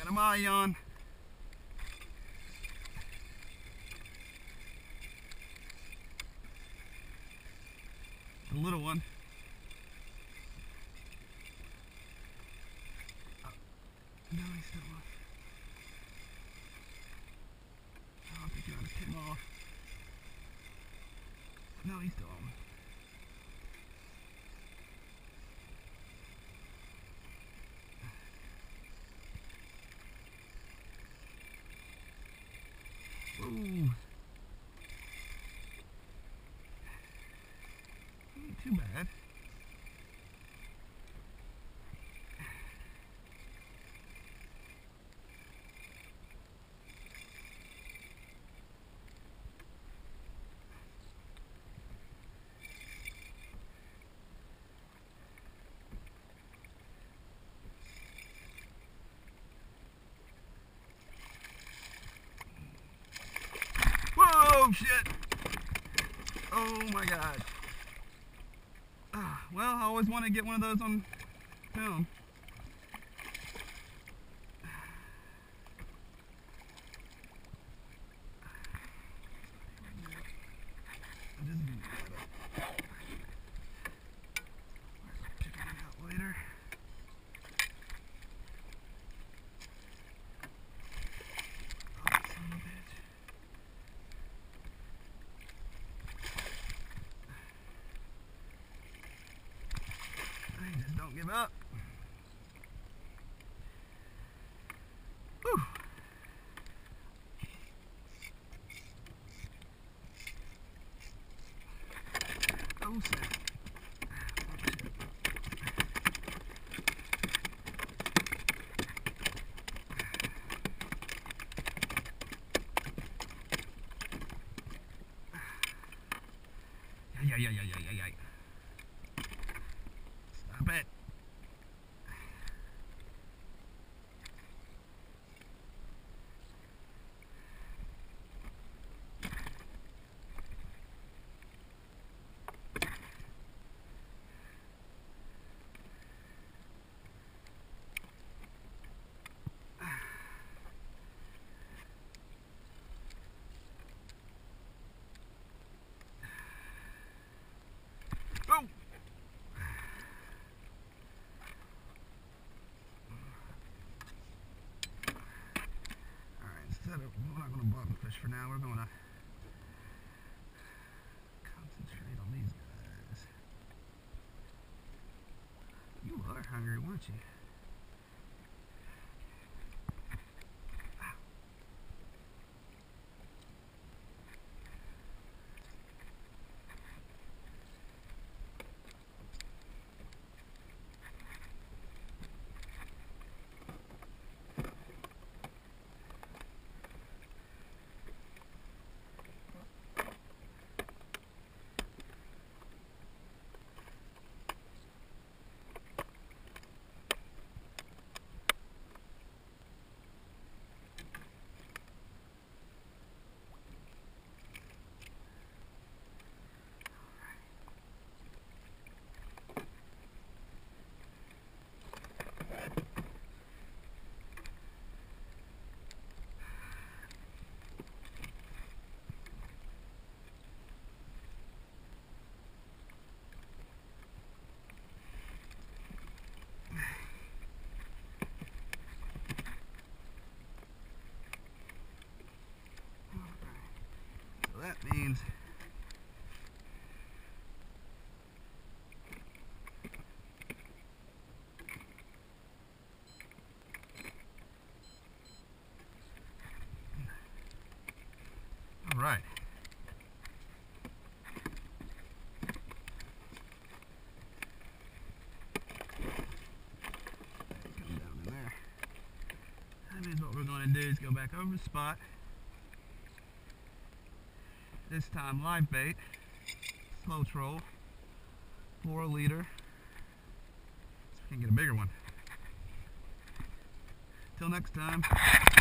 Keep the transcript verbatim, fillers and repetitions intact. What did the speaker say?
got a Mahi on. A little one. Oh, no, he's still on. Oh, I think you're going to tip him off. No, he's still on. Ooh. Ain't too bad. Oh shit! Oh my god. Uh, well, I always want to get one of those on film. I'm just gonna check it out later. Oh, son of a bitch. Just don't give up. Whew. Oh, snap. Yeah, yeah, yeah, yeah, yeah, yeah, yeah. Stop it. Oh! Alright, instead of, we're not going to bottom fish for now, we're going to concentrate on these guys. You are hungry, weren't you? That means all right. Come down in there. That means what we're going to do is go back over the spot. This time live bait, slow troll, four liter. So we can get a bigger one. Till next time.